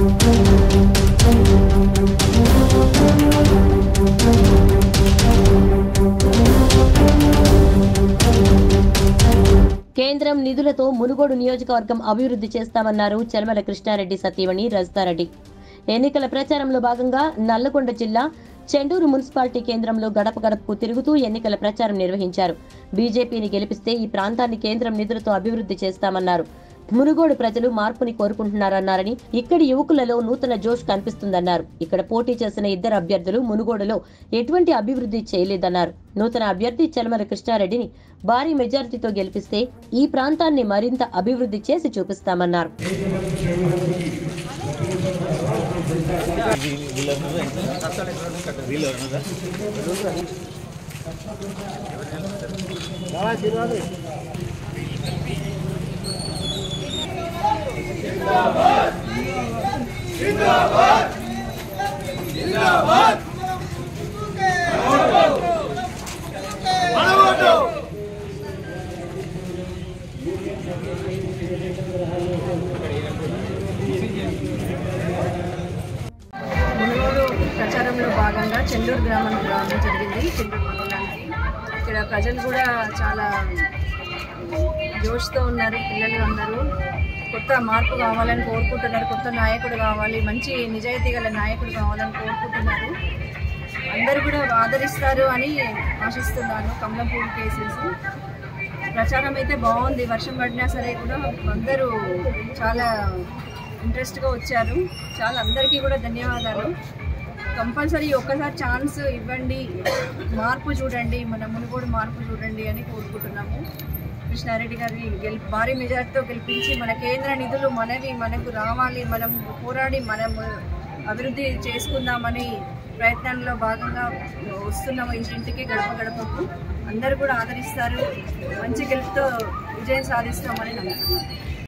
కేంద్రం నిధులతో మునుగోడు నియోజకవర్గం అభివృద్ధి చేస్తామన్నారు చల్మల కృష్ణారెడ్డి సతీమణి రజితారెడ్డి. ఎన్నికల ప్రచారంలో భాగంగా నల్లగొండ జిల్లా చెండూరు మున్సిపాలిటీ కేంద్రంలో గడప గడపకు తిరుగుతూ ఎన్నికల ప్రచారం నిర్వహించారు. బీజేపీని గెలిపిస్తే ఈ ప్రాంతాన్ని కేంద్రం నిధులతో అభివృద్ధి చేస్తామన్నారు. మునుగోడు ప్రజలు మార్పుని కోరుకుంటున్నారన్నారని, ఇక్కడి యువకులలో నూతన జోష్ కనిపిస్తుందన్నారు. ఇక్కడ పోటీ చేసిన ఇద్దరు అభ్యర్థులు మునుగోడులో ఎటువంటి అభివృద్ధి చేయలేదన్నారు. నూతన అభ్యర్థి చల్మల కృష్ణారెడ్డిని భారీ మెజారిటీతో గెలిపిస్తే ఈ ప్రాంతాన్ని మరింత అభివృద్ధి చేసి చూపిస్తామన్నారు. మునుగోడు ప్రచారంలో భాగంగా చెండూరు గ్రామానికి రావడం జరిగింది. చెండూరు మండలానికి ఇక్కడ ప్రజలు కూడా చాలా జోష్తో ఉన్నారు. పిల్లలు అందరూ కొత్త మార్పు కావాలని కోరుకుంటున్నారు. కొత్త నాయకుడు కావాలి, మంచి నిజాయితీ గల నాయకుడు కావాలని కోరుకుంటున్నారు. అందరూ కూడా ఆదరిస్తారు అని ఆశిస్తున్నాను. కమలం పూలు కేసేసి ప్రచారం అయితే బాగుంది. వర్షం పడినా సరే కూడా అందరూ చాలా ఇంట్రెస్ట్గా వచ్చారు. చాలా అందరికీ కూడా ధన్యవాదాలు. కంపల్సరీ ఒక్కసారి ఛాన్స్ ఇవ్వండి, మార్పు చూడండి, మన మునుగోడు మార్పు చూడండి అని కోరుకుంటున్నాము. కృష్ణారెడ్డి గారిని భారీ మెజార్టీతో గెలిపించి మన కేంద్ర నిధులు మనకు రావాలి, మనం పోరాడి మనం అభివృద్ధి చేసుకుందామని ప్రయత్నంలో భాగంగా వస్తున్నాము. ఇంటింటికి గడప గడపకు అందరూ కూడా ఆదరిస్తారు. మంచి గెలుపుతో విజయం సాధిస్తామని నమ్ముతున్నాను.